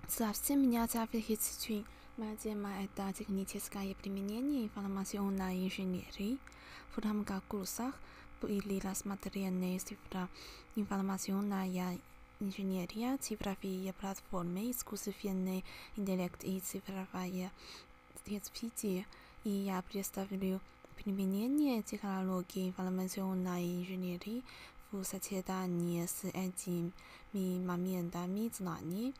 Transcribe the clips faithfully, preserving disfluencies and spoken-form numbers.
Совсем меняется архитектура. Моя тема – это техническое применение информационной инженерии. В рамках курсов были рассмотрены цифра информационная инженерия, цифровые платформы, искусственный интеллект и цифровое развитие. И я представлю применение технологий информационной инженерии в сочетании с этими моментами знаний.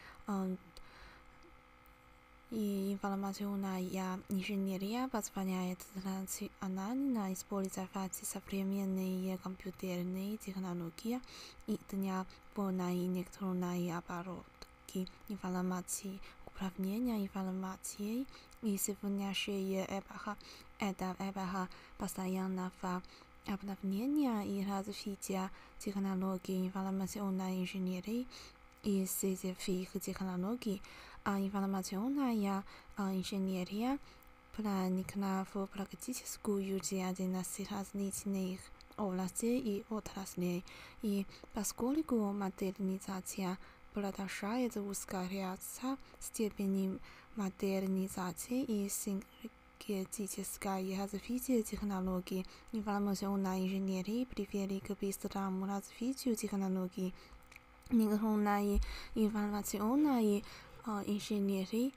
И информационная инженерия позволяет рационально использовать современные компьютерные технологии и для полной электронной обработки информации, управления информацией. И сегодняшняя эпоха – это эпоха постоянного обновления и развития технологий информационной инженерии и сетевых технологий. А информационная инженерия проникла в практическую деятельность различных областей и отраслей. И поскольку модернизация продолжает ускоряться, степень модернизации и синергетическое развитие технологий информационной инженерии привели к быстрому развитию технологий электронной информационной инженерии.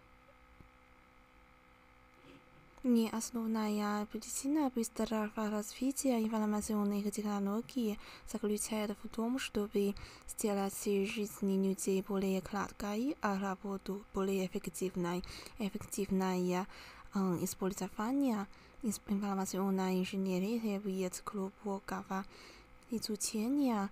Не основная причина быстрого развития информационных технологий заключается в том, чтобы сделать жизнь людей более краткой, а работу более эффективной. Эффективное использование информационной инженерии требует глубокого изучения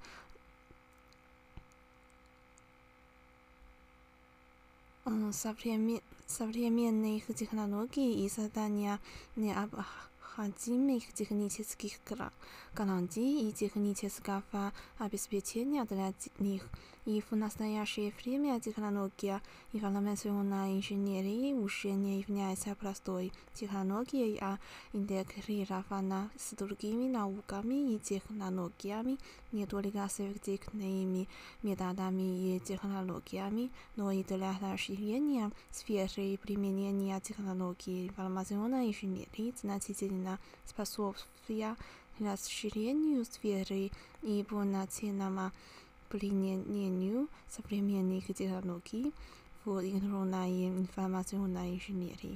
современных технологий и создания необходимых технических гарантий и технического обеспечения для них. И в настоящее время технология информационной инженерии уже не является простой технологией, а интегрирована с другими науками и технологиями, не только с эффективными методами и технологиями, но и для расширения сферы применения технологий информационной инженерии, значительно способствуя расширению сферы и полноценному применению современных технологий в электронной информационной инженерии.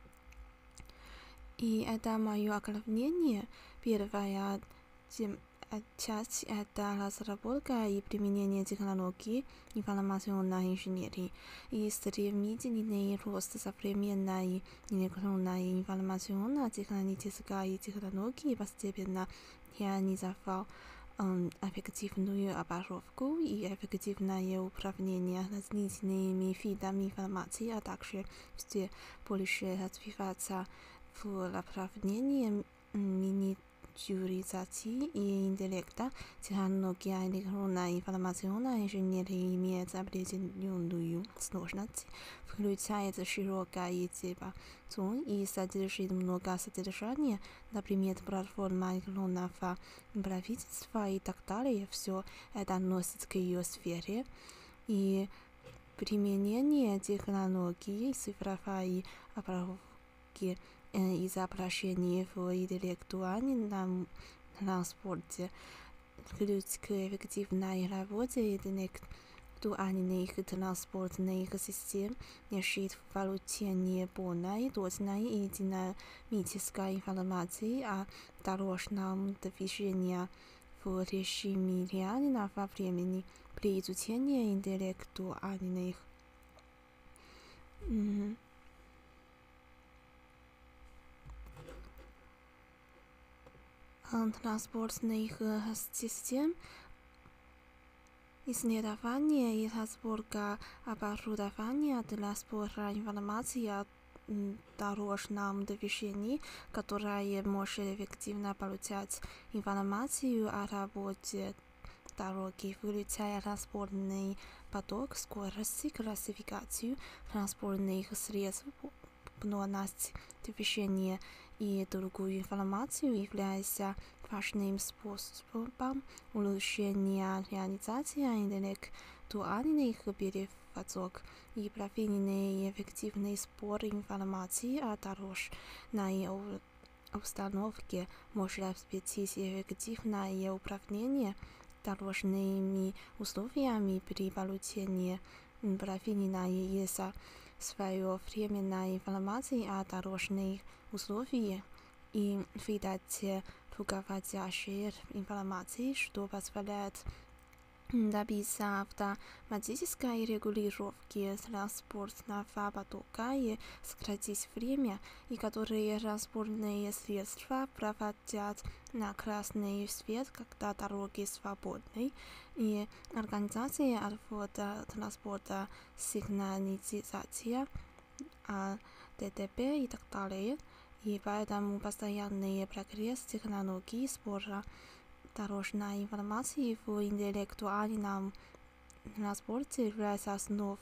И это мое оглавление. Первая часть – это разработка и применение технологий информационной инженерии и стремительный рост современной электронной информационно-технической технологии постепенно реализовал эффективную обработку и эффективное управление различными видами информации, а также все больше развиваться в направлении миниатюризации и интеллекта. Технология электронной информационной инженерии имеет определенную сложность, включает широкий диапазон и содержит много содержания, например, платформа электронного правительства и так далее. Все это относится к ее сфере. И применение технологий цифровой обработки изображений в интеллектуальном транспорте ключ к эффективной работе интеллектуальных транспортных систем лежит в получении полной, точной и динамической информации о дорожном движении в режиме реального времени. При изучении интеллектуальных транспортных систем, исследование и разборка оборудования для сбора информации о дорожном движении, которое может эффективно получать информацию о работе дороги, включая транспортный поток, скорость, классификацию транспортных средств, плотность движения и другую информацию, является важным способом улучшения реализации интеллектуальных зв'язок і правильний і ефективний збір інформації, а також на обстановке может обеспечить эффективное управление дорожными условиями при получении правильной и своевременной информации о дорожных условиях и выдаче руководящей информации, что позволяет добиться автоматической регулировки транспортного потока и сократить время, и которые транспортные средства проводят на красный свет, когда дороги свободны, и организация автотранспорта, сигнализация, ДТП и так далее. И поэтому постоянный прогресс технологий сбора дорожной информации в интеллектуальном транспорте является основ,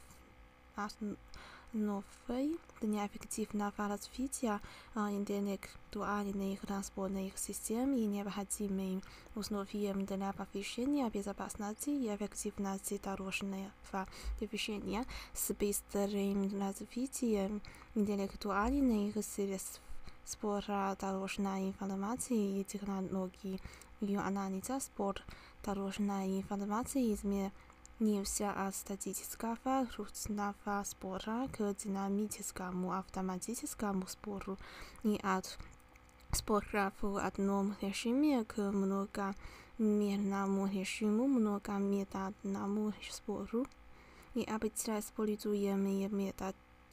основой для эффективного развития интеллектуальных транспортных систем и необходимым условием для повышения безопасности и эффективности дорожного движения с быстрым развитием интеллектуальных средств сбора дорожной информации и технологий ее анализа. Сбор дорожной информации изменился от статического ручного сбора к динамическому автоматическому сбору и от сбора в одном режиме к многомерному режиму, многометодному сбору. И обычно используемые методы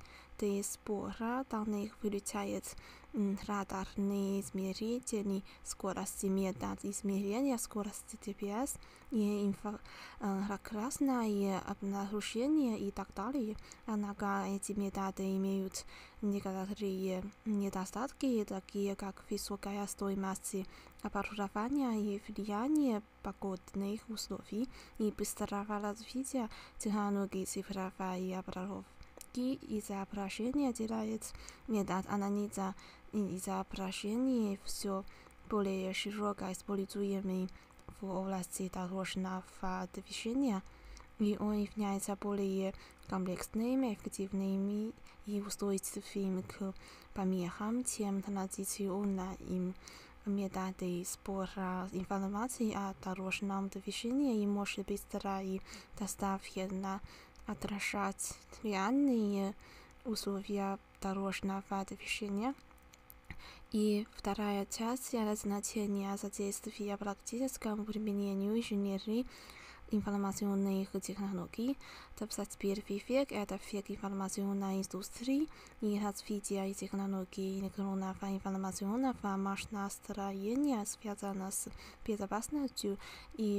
сбора данных включают радарные измерители скорости, метод измерения скорости джи пи эс, и инфракрасное обнаружение и так далее. Однако эти методы имеют некоторые недостатки, такие как высокая стоимость оборудования и влияние погодных условий, и быстрого развития технологий цифровой обработки изображения делает метод анализа изображений все более широко используемый в области дорожного движения, и он является более комплексным, эффективным и устойчивым к помехам, чем традиционные методы сбора информации о дорожном движении, и может быстро и достоверно отражать реальные условия дорожного движения. И вторая часть – значение содействия практическому применению инженерии информационных технологий. двадцать первый век – это век информационной индустрии и развития технологий электронного информационного машиностроения, связано с безопасностью и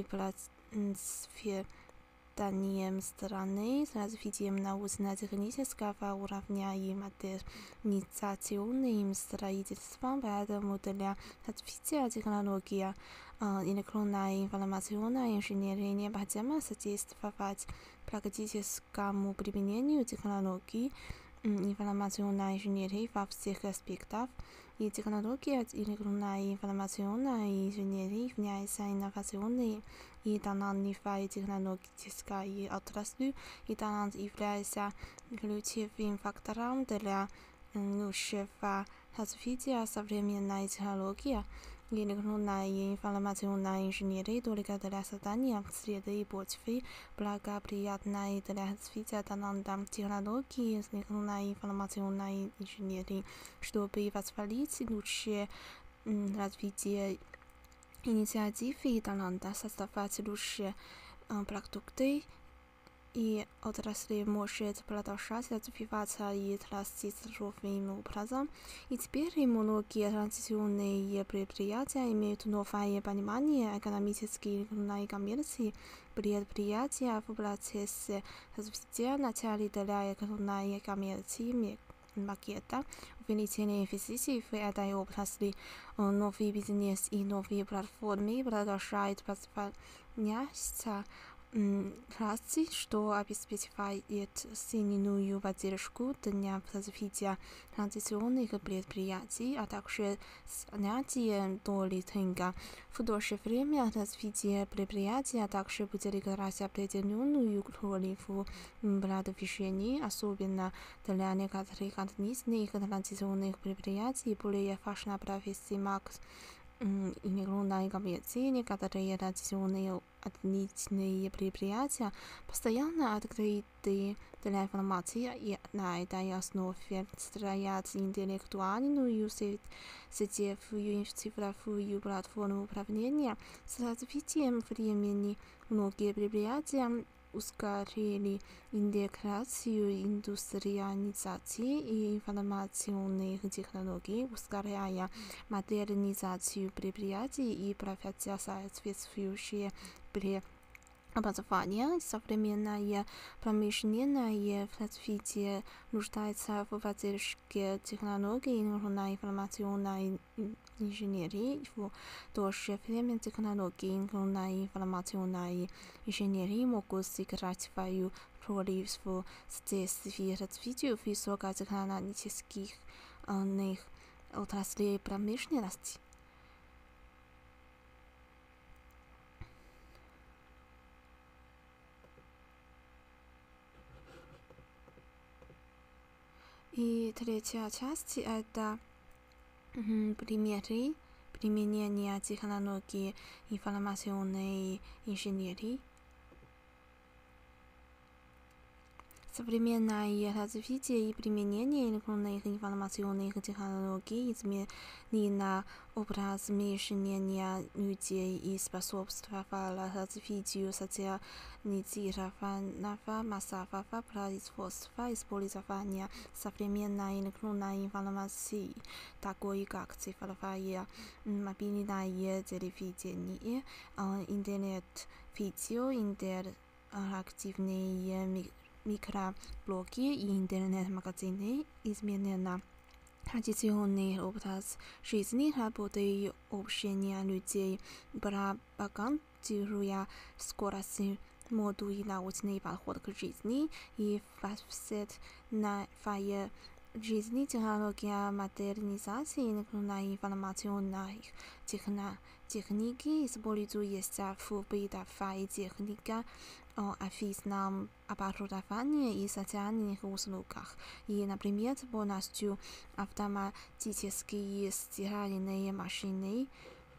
процветанием страны, с развитием научно-технического уровня и модернизационным строительством. Поэтому для развития технологии электронной информационной инженерии необходимо содействовать практическому применению технологий информационной инженерии во всех аспектах. И технология электронной информационной инженерии является инновационной и талантливой технологической отраслью, и талант является ключевым фактором для лучшего развития современной технологии. Электронная информационная инженерия только для создания среды и почвы, благоприятной для развития таланта технологии электронной информационной инженерии, чтобы позволить лучшее развитие инициативы и таланта, создавать лучшие продукты, и отрасль может продолжать развиваться и расти здоровым образом. И теперь многие традиционные предприятия имеют новое понимание экономической электронной коммерции. Предприятия в процессе развития начали для электронной коммерции макета, увеличение инвестиций в этой области, новый бизнес и новые платформы продолжают распространяться Вкратце, что обеспечивает сильную поддержку для развития традиционных предприятий, а также снятие доли рынка. В то же время развитие предприятия также будет играть определенную роль в продвижении, особенно для некоторых отдельных традиционных предприятий. Более важно провести макс интегральной коммерции. Некоторые традиционные отличные предприятия постоянно открыты для информации и на этой основе строят интеллектуальную сетевую цифровую платформу управления. С развитием времени многие предприятия ускорили интеграцию индустриализации и информационных технологий, ускоряя модернизацию предприятий и проводя соответствующие преобразования. Современное промышленное развитие нуждается в поддержке технологий информационной инженерии. В то же время технологии информационной инженерии могут сыграть свою роль в содействии развитию высокотехнологических отраслей промышленности. И третья часть – это примеры применения технологий информационной инженерии. Современное развитие и применение электронных информационных технологий изменило образ мышления людей и способствовало развитию социализированного массового производства. Использование современной электронной информации, такой как цифровое мобильное телевидение, интернет-видео, интерактивные микроблоги и интернет-магазины изменено традиционный образ жизни, работы и общения людей, пропагандируя скорость, моду и научный подход к жизни. И повседневная жизни технология модернизации электронной информационной техники используется в бытовой технике, офисном оборудовании и социальных услугах. И, например, полностью автоматические стиральные машины,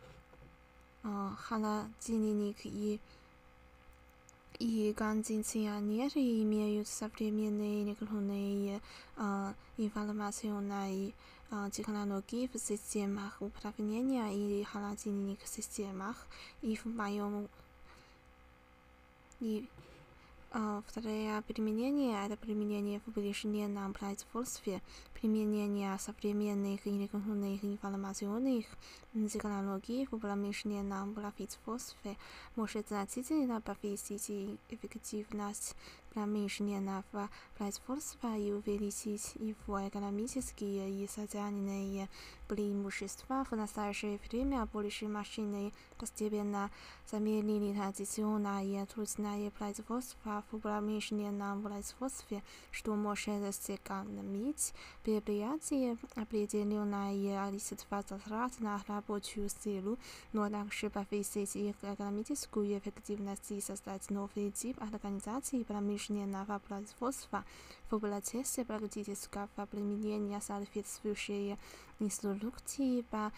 холодильник и и кондиционеры имеют современные электронные информационные технологии в системах управления или холодильных системах. И в моем и Uh, второе применение – это применение в промышленном производстве. Применение современных электронных информационных технологий в промышленном производстве может значительно повысить эффективность промышленного производства и увеличить его экономические и социальные преимущества. В настоящее время большие машины постепенно заменили традиционное трудное производство в промышленном производстве, что может сэкономить предприятие определенное количество затрат на рабочую силу, но также повысить их экономическую эффективность и создать новый тип организации промышленного производства. В процессе практического применения соответствующие инструкции по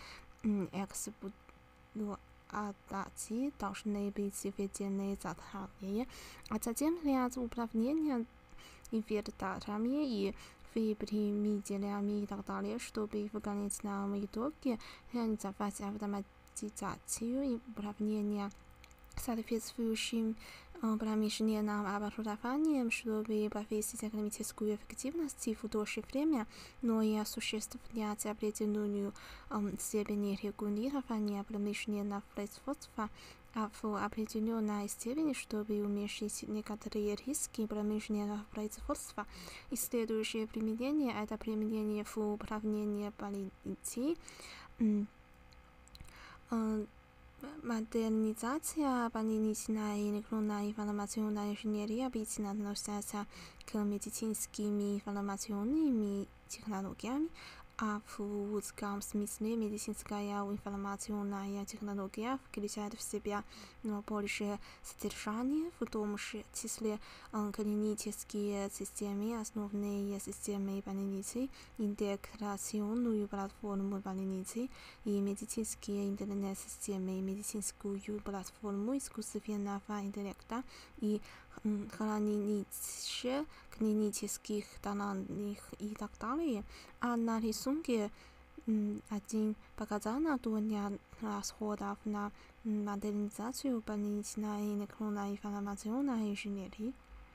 эксплуатации должны быть введены заранее, а затем ряд управления инверторами и выпрямителями и так далее, чтобы в конечном итоге реализовать автоматизацию и управление соответствующим промышленным оборудованием, чтобы повысить экономическую эффективность и в то же время, но и осуществлять определенную степень регулирования промышленного производства, а в определенной степени, чтобы уменьшить некоторые риски промышленного производства. И следующее применение – это применение в управлении полицией. Модернизация больничной и электронной информационной инженерии обычно относятся к медицинским и информационным технологиям, а в узком смысле медицинская информационная технология включает в себя больше содержания, в том числе клинические системы, основные системы больницы, интеграционную платформу больницы и медицинские интернет-системы, медицинскую платформу искусственного интеллекта и хранилище клинических данных и так далее. А на рисунке один показано уровень расходов на модернизацию больничной и электронной информационной инженерии.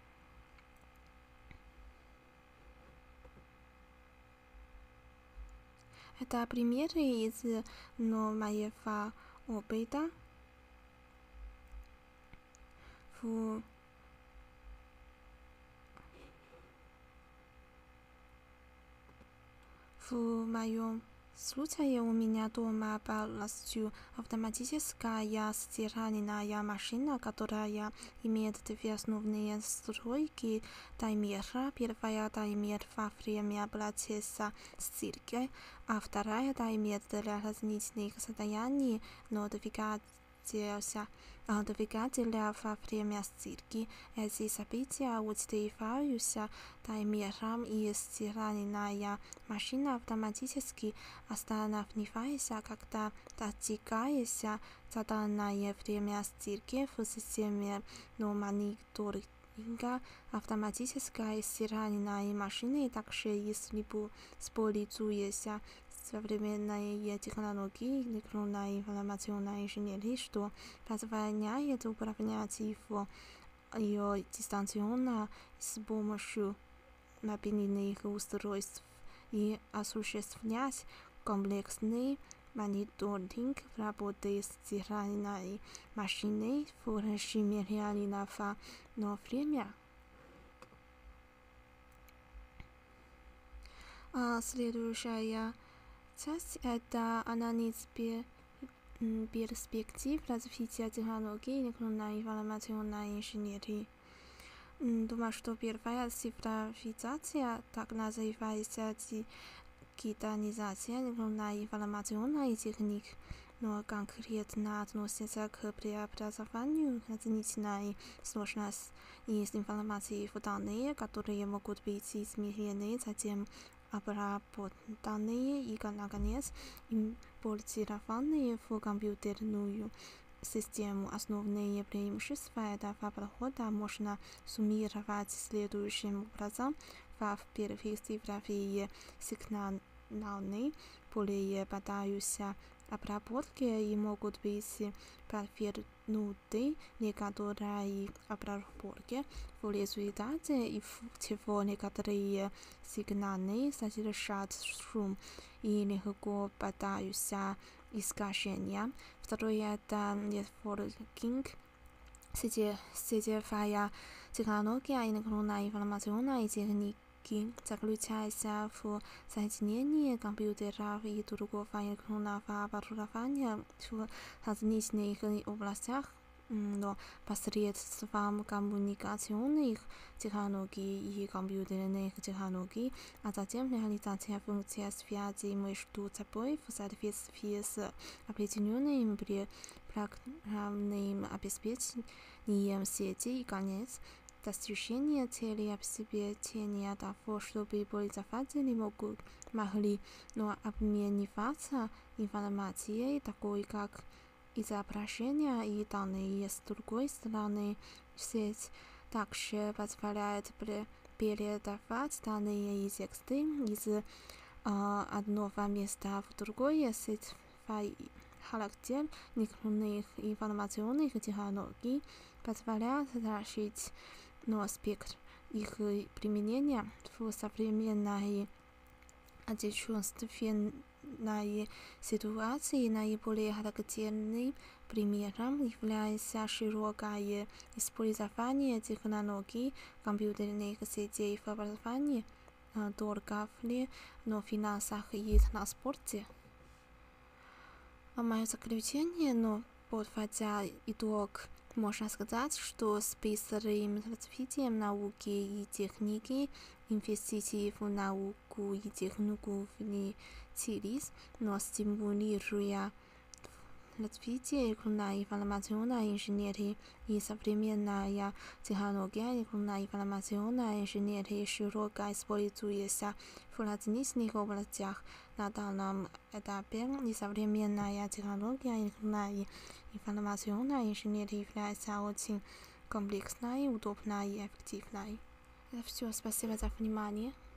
Это примеры из моего опыта в В моем случае у меня дома полностью автоматическая стиральная машина, которая имеет две основные настройки таймера. Первая таймер во время процесса стирки, а вторая таймер для различных состояний нотификации двигателя во время стирки. Эти события учитываются таймером, и стиральная машина автоматически останавливается, когда достигается заданное время стирки. В системе мониторинга автоматической стиральной машины также используется современные технологии электронной информационной инженерии, что позволяет управлять его ее дистанционно с помощью мобильных устройств и осуществлять комплексный мониторинг работы стиральной машины в режиме реального времени. А следующая часть – это анализ перспектив развития технологий электронной информационной инженерии. Думаю, что первая цифровизация, так называемая дигитализация электронной информационной техники, но конкретно относится к преобразованию различной сложности из информации в данные, которые могут быть измерены, затем обработанные и, наконец, импортированные в компьютерную систему. Основные преимущества этого подхода можно суммировать следующим образом. Во-первых, цифровые сигналы более поддаются обработке и могут быть подвергнуты некоторой обработке, в результате чего некоторые сигналы содержат шум и легко поддаются искажениям. Второе – это нетворкинг. Сетевая технология электронной информационной техники заключается в соединении компьютеров и другого электронного оборудования в различных областях, но посредством коммуникационных технологий и компьютерных технологий, а затем реализация функций связи между собой в соответствии с определенным программным обеспечением сети. И, конец, достижение цели обеспечения того, чтобы пользователи могут, могли но обмениваться информацией, такой как изображения и данные. С другой стороны, сеть также позволяет передавать данные и тексты из э, одного места в другое. Сеть характер электронных информационных технологий позволяет расширить но спектр их применения в современной отечественной ситуации. Наиболее характерным примером является широкое использование технологий компьютерных сетей в образовании, торговле, но финансах и транспорте. Мое заключение, но Подводя итог, можно сказать, что с быстрым развитием науки и техники инвестиции в науку и технику увеличились, но стимулируя развитие электронно-информационной инженерии и современная технология электронно-информационной инженерии широко используется в различных областях. На данном этапе и современная технология электронной информационной инженерии является очень комплексной, удобной и эффективной. Это все. Спасибо за внимание.